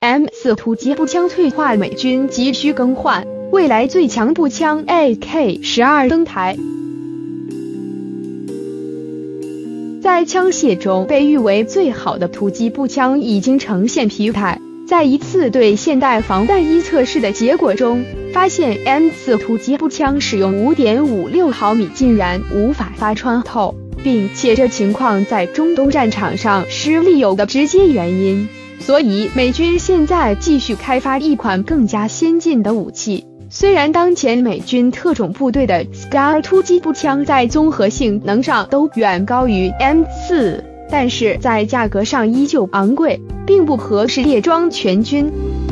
M4突击步枪退化，美军急需更换，未来最强步枪 AK-12登台。在枪械中被誉为最好的突击步枪已经呈现疲态。在一次对现代防弹衣测试的结果中，发现 M4突击步枪使用 5.56 毫米竟然无法发穿透，并且这情况在中东战场上失利有的直接原因。所以美军现在继续开发一款更加先进的武器。虽然当前美军特种部队的 SCAR 突击步枪在综合性能上都远高于 M4， 但是在价格上依旧昂贵，并不合适列装全军。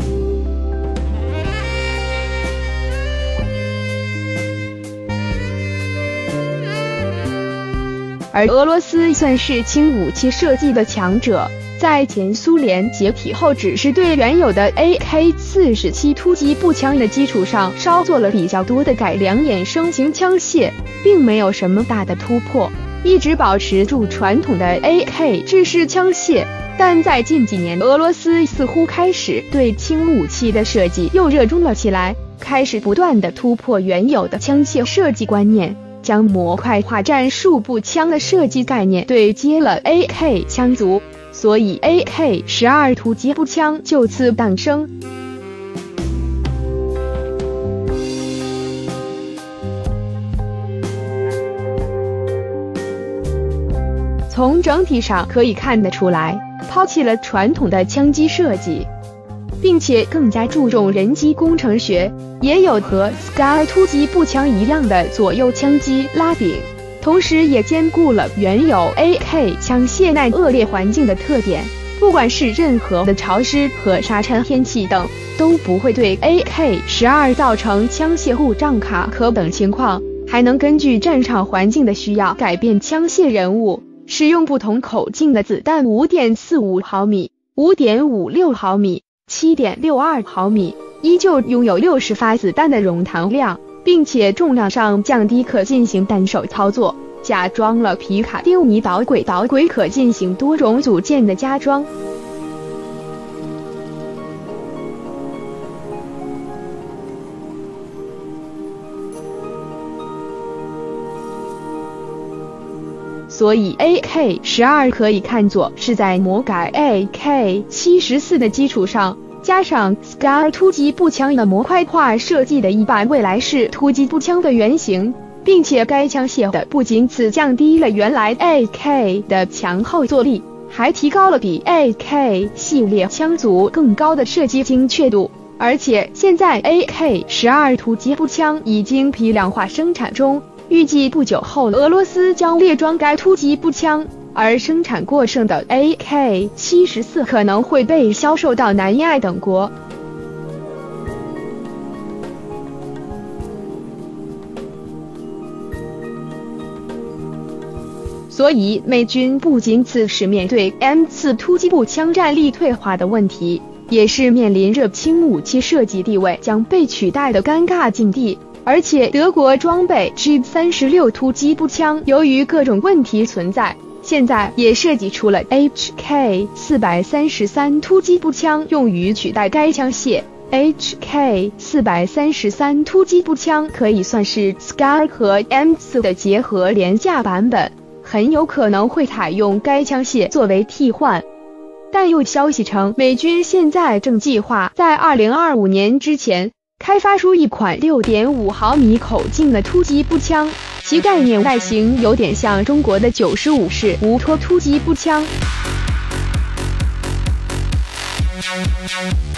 而俄罗斯算是轻武器设计的强者，在前苏联解体后，只是对原有的 AK-47 突击步枪的基础上稍做了比较多的改良衍生型枪械，并没有什么大的突破，一直保持住传统的 AK 制式枪械。但在近几年，俄罗斯似乎开始对轻武器的设计又热衷了起来，开始不断的突破原有的枪械设计观念，将模块化战术步枪的设计概念对接了 AK 枪族，所以 AK-12突击步枪就此诞生。从整体上可以看得出来，抛弃了传统的枪机设计，并且更加注重人机工程学，也有和 SCAR 突击步枪一样的左右枪机拉柄，同时也兼顾了原有 AK 枪械耐恶劣环境的特点，不管是任何的潮湿和沙尘天气等，都不会对 AK-12造成枪械故障卡壳等情况，还能根据战场环境的需要改变枪械人物，使用不同口径的子弹 5.45 毫米、5.56 毫米、7.62 毫米，依旧拥有60发子弹的容弹量，并且重量上降低，可进行单手操作，加装了皮卡丁尼导轨可进行多种组件的加装。所以 AK-12可以看作是在魔改 AK-74的基础上，加上 SCAR 突击步枪的模块化设计的一把未来式突击步枪的原型，并且该枪械的不仅此降低了原来 AK 的强后坐力，还提高了比 AK 系列枪组更高的射击精确度。而且现在 AK-12突击步枪已经批量化生产中，预计不久后俄罗斯将列装该突击步枪，而生产过剩的 AK-74可能会被销售到南亚等国。所以美军不仅此时面对 M4突击步枪战力退化的问题，也是面临着轻武器设计地位将被取代的尴尬境地。而且德国装备 G36 突击步枪由于各种问题存在，现在也设计出了 HK433 突击步枪用于取代该枪械。HK433 突击步枪可以算是 SCAR 和 M4 的结合廉价版本，很有可能会采用该枪械作为替换。但有消息称，美军现在正计划在2025年之前开发出一款 6.5 毫米口径的突击步枪，其概念外形有点像中国的95式无托突击步枪。